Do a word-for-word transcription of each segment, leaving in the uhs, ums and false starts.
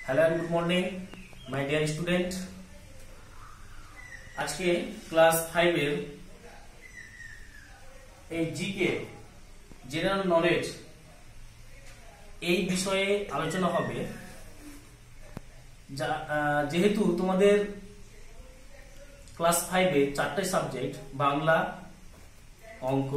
Hello and good morning my dear student. आज के class five एर জিকে জেনারেল নলেজ এই বিষয়ে আলোচনা হবে। যেহেতু তোমাদের ক্লাস ফাইভ এ চারটে সাবজেক্ট বাংলা, অঙ্ক,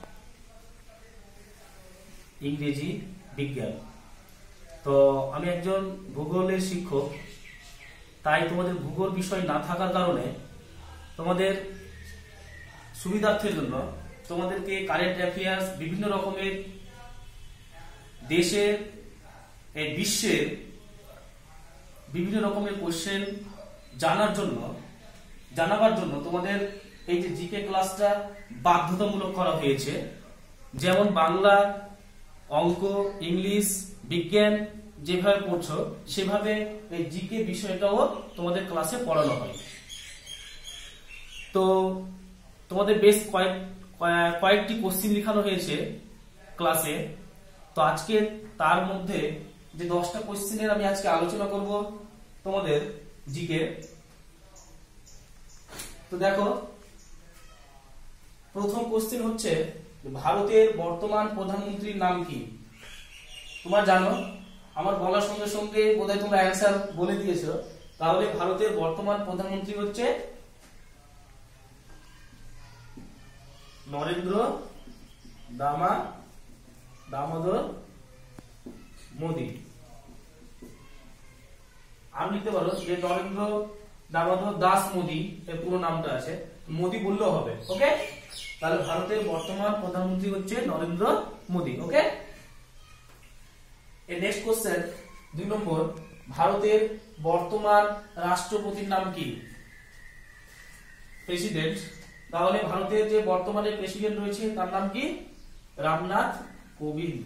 ইংরেজি, বিজ্ঞান, তো আমি একজন ভূগোলের শিক্ষক, তাই তোমাদের ভূগোল বিষয় না থাকার কারণে তোমাদের সুবিধার্থের জন্য তোমাদেরকে কারেন্ট অ্যাফেয়ার্স, বিভিন্ন রকমের দেশের এই বিশ্বের বিভিন্ন রকমের কোশ্চেন জানার জন্য জানাবার জন্য তোমাদের এই যে জিকে ক্লাসটা বাধ্যতামূলক করা হয়েছে। যেমন বাংলা, অঙ্ক, ইংলিশ, বিজ্ঞান যেভাবে পড়ছো সেভাবে এই জিকে বিষয়টাও তোমাদের ক্লাসে পড়ানো হয়। তো তোমাদের বেশ কয়েক কয়েকটি কোশ্চেন লেখানো হয়েছে ক্লাসে। তো আজকে তার মধ্যে যে দশটা কোশ্চেনের আমি আজকে আলোচনা করব তোমাদের জিকে। তো দেখো, প্রথম কোশ্চেন হচ্ছে ভারতের বর্তমান প্রধানমন্ত্রীর নাম কি? তোমরা জানো, আমার বলার সঙ্গে সঙ্গে বোধহয় তোমরা অ্যান্সার বলে দিয়েছো। তাহলে ভারতের বর্তমান প্রধানমন্ত্রী হচ্ছে নরেন্দ্র দামা দামোদর মোদী। আমি লিখতে পারো যে নরেন্দ্র দামোদর দাস মোদী এর পুরো নামটা আছে, মোদী বললেও হবে। ওকে, তাহলে ভারতের বর্তমান প্রধানমন্ত্রী হচ্ছে নরেন্দ্র মোদী। ওকে, এর নেক্সট কোশ্চেন দুই নম্বর, ভারতের বর্তমান রাষ্ট্রপতির নাম কি? প্রেসিডেন্ট। তাহলে ভারতের যে বর্তমানে প্রেসিডেন্ট রয়েছে তার নাম কি? রামনাথ কোবিন্দ।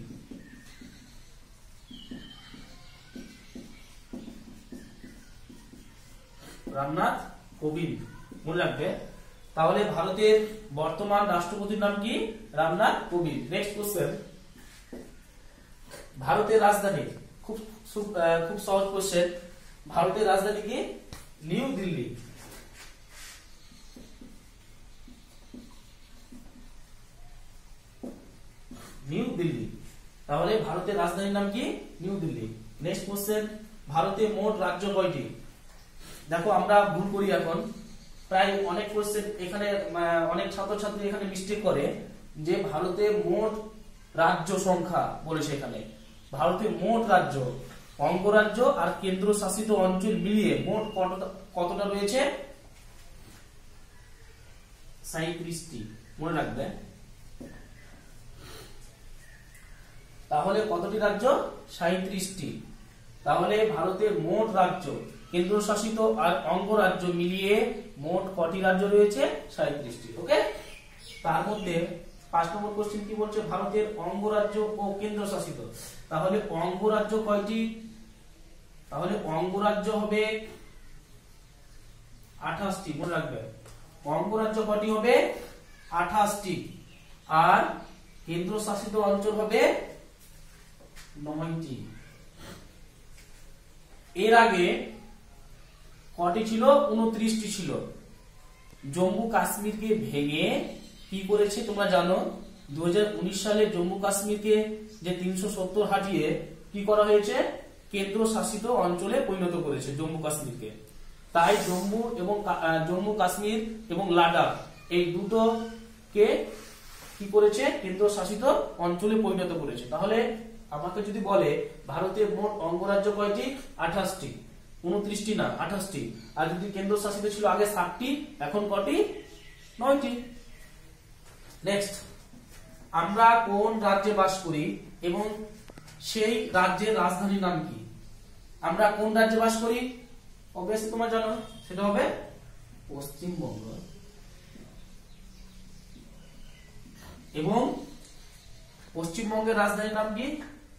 রামনাথ কোবিন্দ মনে রাখবে। তাহলে ভারতের বর্তমান রাষ্ট্রপতির নাম কি? রামনাথ কোবিন্দ। নেক্সট কোশ্চেন, ভারতের রাজধানী, খুব খুব সহজ কোশ্চেন। ভারতের রাজধানী কি? নিউ দিল্লি। নিউ দিল্লি। তাহলে ভারতের রাজধানীর নাম কি? নিউ দিল্লি। নেক্সট কোশ্চেন, ভারতে মোট রাজ্য কয়টি? দেখো, আমরা ভুল করি এখন, প্রায় অনেক কোশ্চেন এখানে অনেক ছাত্রছাত্রী এখানে মিস্টেক করে যে ভারতে মোট রাজ্য সংখ্যা বলেছে। এখানে ভারতে মোট রাজ্য, অঙ্গরাজ্য আর কেন্দ্র শাসিত অঞ্চল মিলিয়ে মোট কতটা রয়েছে? সাঁইত্রিশটি মনে রাখবে। তাহলে কতটি রাজ্য? সাঁইত্রিশটি। তাহলে ভারতের মোট রাজ্য, কেন্দ্রশাসিত আর অঙ্গরাজ্য মিলিয়ে মোট কটি রাজ্য রয়েছে? সাঁইত্রিশটি। ওকে, তার মধ্যে পাঁচ নম্বর কোশ্চেন কি বলছে? ভারতের অঙ্গরাজ্য ও কেন্দ্রশাসিত। তাহলে অঙ্গরাজ্য কয়টি? তাহলে অঙ্গরাজ্য হবে আঠাশটি মনে রাখবে। অঙ্গরাজ্য কয়টি হবে? আঠাশটি। আর কেন্দ্রশাসিত অঞ্চল হবে নয়টি। এর আগে কটি ছিল? উনত্রিশটি ছিল। জম্মু কাশ্মীরকে ভেঙে কি করেছে তোমরা জানো? দুই হাজার উনিশ সালে জম্মু কাশ্মীরকে যে তিনশো সত্তর হাটিয়ে কি করা হয়েছে? কেন্দ্র শাসিত অঞ্চলে পরিণত করেছে জম্মু কাশ্মীরকে। তাই জম্মু এবং জম্মু কাশ্মীর এবং লাদাখ এই দুটোকে কি করেছে? কেন্দ্র শাসিত অঞ্চলে পরিণত করেছে। তাহলে আমাকে যদি বলে ভারতের মোট অঙ্গরাজ্য কয়টি? আঠাশটি। উনত্রিশটি না, আঠাশটি। আর যদি কেন্দ্র শাসিত ছিল আগে ষাটটি, এখন কটি? নয়টি। নেক্সট, আমরা কোন রাজ্যে বাস করি এবং সেই রাজ্যের রাজধানীর নাম কি? আমরা কোন রাজ্যে বাস করি? অবভিয়াসলি তোমরা জানো, সেটা হবে পশ্চিমবঙ্গ। এবং পশ্চিমবঙ্গের রাজধানীর নাম কি?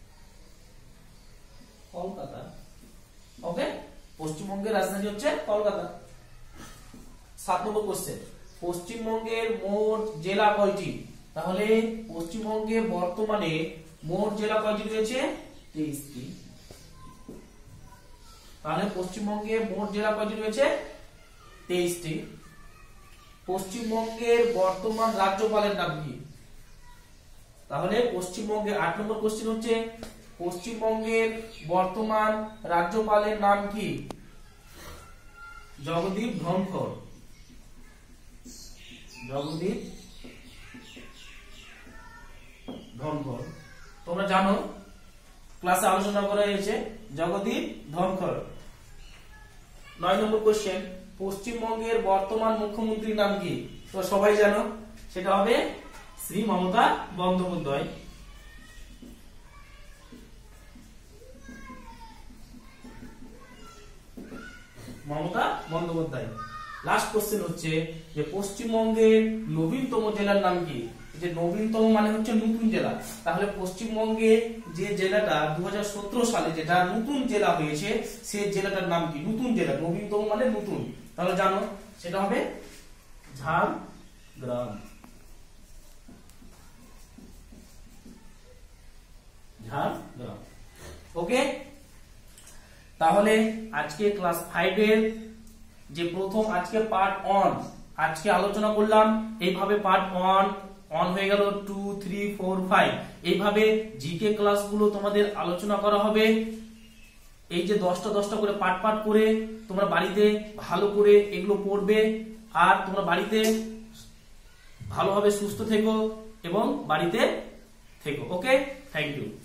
কলকাতা। ওকে, পশ্চিমবঙ্গের রাজধানী হচ্ছে কলকাতা। সাত নম্বর কোশ্চেন, পশ্চিমবঙ্গের মোট জেলা কয়টি? তাহলে পশ্চিমবঙ্গে বর্তমানে মোট জেলা কয়টি রয়েছে? তেইশটি। তাহলে পশ্চিমবঙ্গে মোট জেলা কয়টি রয়েছে? তেইশটি। পশ্চিমবঙ্গের বর্তমান রাজ্যপালের নাম কি? তাহলে পশ্চিমবঙ্গের আট নম্বর কোশ্চেন হচ্ছে পশ্চিমবঙ্গের বর্তমান রাজ্যপালের নাম কি? জগদীপ ধনখড়। জগদীপ ধনখড় তোমরা জানো, ক্লাসে আলোচনা করা হয়েছে জগদীপ ধনখড়। নয় নম্বর কোশ্চেন পশ্চিমবঙ্গের বর্তমান মুখ্যমন্ত্রীর নাম কি? তো সবাই জানো, সেটা হবে শ্রী মমতা বন্দ্যোপাধ্যায়। মমতা বন্দ্যোপাধ্যায়। লাস্ট কোশ্চেন হচ্ছে যে পশ্চিমবঙ্গের নবীনতম জেলার নাম কি? যে নবীনতম মানে হচ্ছে নতুন জেলা, তাহলে পশ্চিমবঙ্গে যে জেলাটা দু হাজার সতেরো সালে যেটা নতুন জেলা হয়েছে সেই জেলাটার নাম কি? নতুন জেলা, নবীনতম মানে নতুন, তাহলে জানো সেটা হবে ঝাড়গ্রাম। ঝাড়গ্রাম। ওকে, তাহলে আজকে ক্লাস ফাইভ এর যে প্রথম আজকে পার্ট অন আজকে আলোচনা করলাম, এইভাবে পার্ট ওয়ান অন হয়ে গেল, টু থ্রি ফোর ফাইভ, এইভাবে জিকে ক্লাসগুলো তোমাদের আলোচনা করা হবে। এই যে দশটা দশটা করে পার্ট পার্ট করে তোমরা বাড়িতে ভালো করে এগুলো পড়বে, আর তোমরা বাড়িতে ভালোভাবে সুস্থ থেকো এবং বাড়িতে থেকো। Okay, thank you.